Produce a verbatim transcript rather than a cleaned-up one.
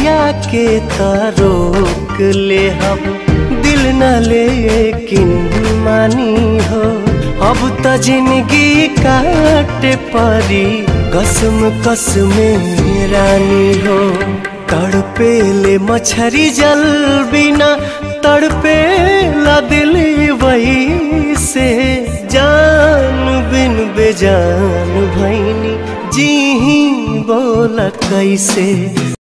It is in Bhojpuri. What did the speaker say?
जिया के तारोक ले हम दिल न लेकिन मानी हो। अब त जिंदगी काटे परी कसम कसम रानी हो। तड़पे ले मछरी जल बिना तड़पे ला दिल वही से। जान बिन बेजान भैनी जी ही बोला कैसे।